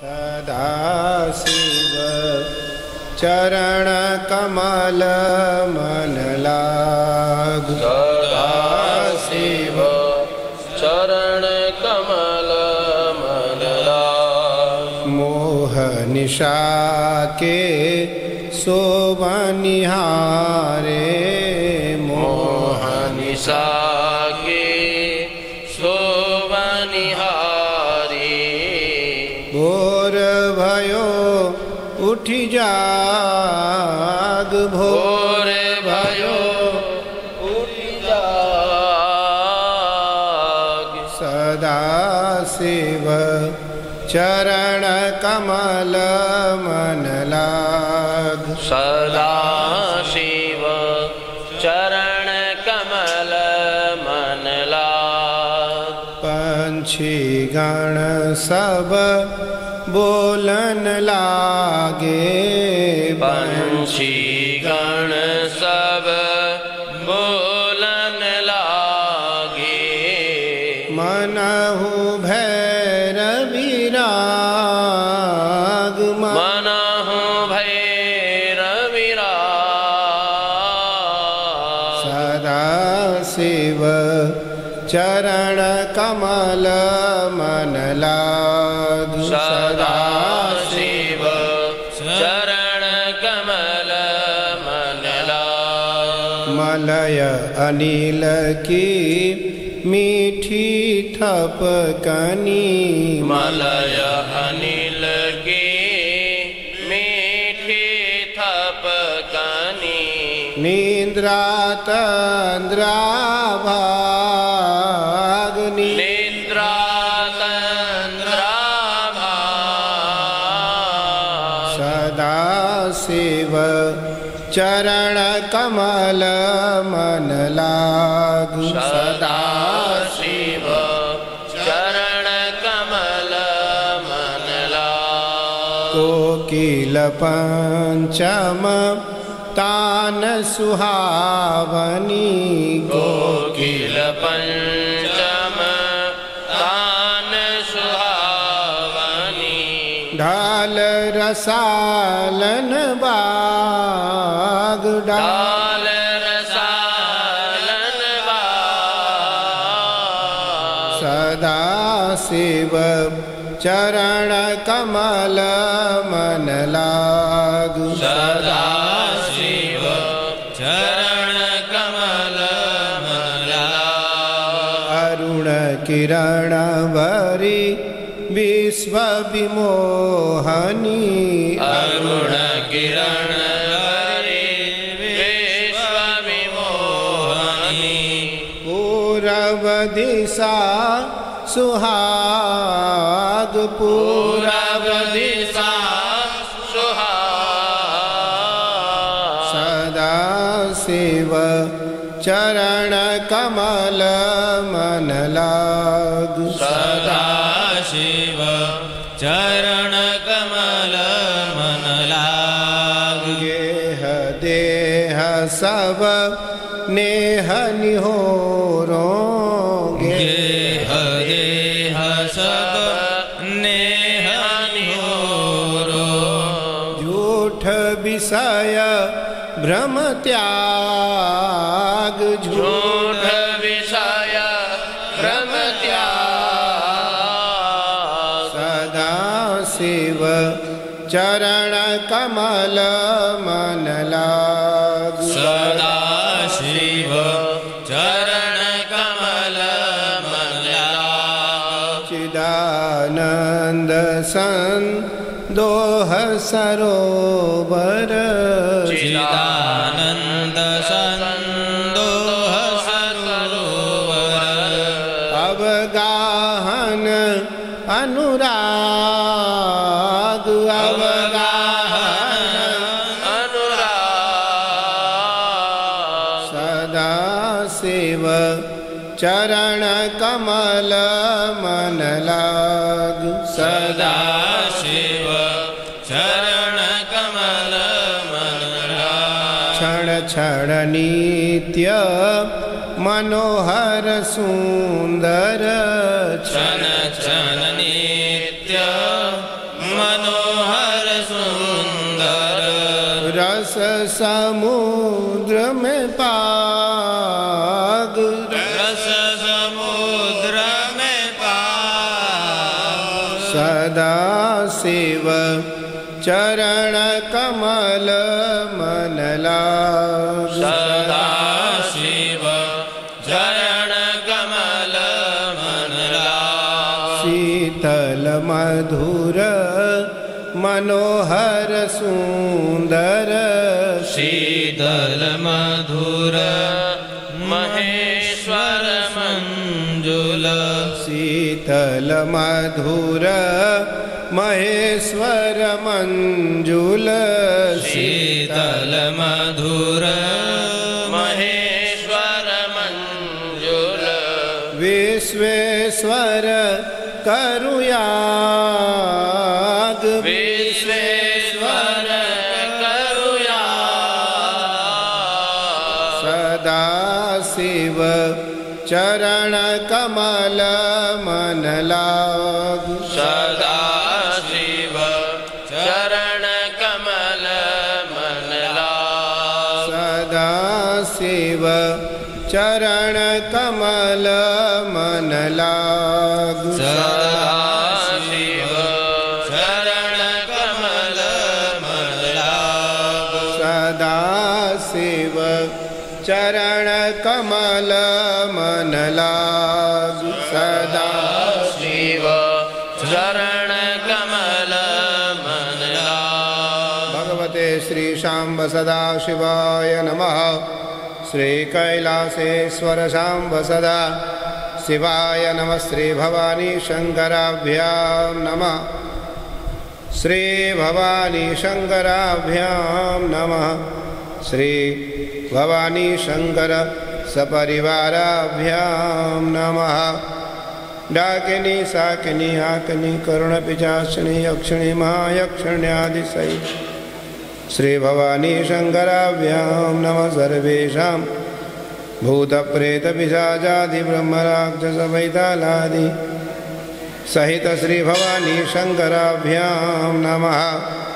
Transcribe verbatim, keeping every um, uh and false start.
सदाशिव चरण कमल मन लाग। सदाशिव चरण कमल मन लाग। मोह निशा के शोभनिहारे। मोह निशा के शोभनिहारे। भोर भयो उठि जाग। भोर भयो उठि जाग। सदाशिव चरण कमल मन लाग। सदाशिव चरण कमल मन लाग। पंछी गण सब बोलन लागे। पंछी गण सब बोलन लागे। मनहु भैरवी राग। मनहु भैरवी राग। सदाशिव चरण कमल मन लाग। सदाशिव चरण कमल मन लाग। मलय अनिल की मीठी थपकनी। मलय अनिल की मीठी थपकनी। निद्रा तंद्रा भागनी। निद्रा तंद्रा भाग। सदाशिव चरण कमल मन लाग। सदाशिव चरण कमल मन लाग। कोकिल पंचम तान सुहावनी। कोकिल पंचम तान सुहावनी। ढाल रसालन बाग। ढाल रसालन बाग। सदाशिव चरण कमल मन लाग। सदाशिव चरण कमल मन लाग। अरुण किरण भरी विश्व विमोहनी। अरुण किरण भरी विश्व विमोहनी। पूरब दिशा सुहाग। पूरब दिशा सुहाग। सदाशिव चरण कमल मन लाग। सदाशिव चरण कमल मन लाग। गेह देह सब नेह निहोरों। गेह देह सब नेह निहोरों। झूठ विषय भ्रम त्याग। झूठ विषय भ्रम त्याग। सदाशिव चरण कमल मन लाग। सदाशिव चरण कमल मन लाग। चिदानंद संदोह सरोवर। चिदानंद संदोह सरोवर। अवगाहन अनुराग। अवगाहन अनुराग। सदाशिव चरण कमल मन लाग। सदाशिव चरण कमल मन लाग। क्षण क्षण नित्य मनोहर सुंदर क्षण क्षण नित्य रस समुद्र में पाग रस समुद्र में पाग सदा शिव चरण कमल मन लाग सदा शिव चरण कमल मन लाग शीतल मधुर मनोहर सुंदर शीतल मधुर महेश्वर मंजुल शीतल मधुर महेश्वर मंजुल शीतल मधुर महेश्वर मंजुल विश्वेश्वर करुयाग विश्वेश्वर करुयाग सदा शिव चरण कमल मन लाग सदा शिव चरण कमल मन लाग सदा शिव चरण कमल मन लाग सदा शिव चरण कमल मन लाग सदा शिव चरण कमल मन लाग सदा शिव चरण कमल मन लाग भगवते श्री शाम्ब सदा शिवाय नमः। श्री कैलासेश्वर शाम्ब सदा शिवाय नमः। श्री भवानी शंकराभ्यां नमः। श्री भवानी शंकराभ्यां नमः। श्री भवानी शंकर सपरिवाराभ्यां नमः। डाकिनी साकिनी हाकिनी करुण पिचासिनी यक्षिणी महायक्षिण्यादिसहित श्री भवानी शंकराभ्यां नमः। सर्वेषां भूत प्रेत पिशाचादि ब्रह्मराक्षस वैतालादि सहित श्री भवानी शंकराभ्यां नमः।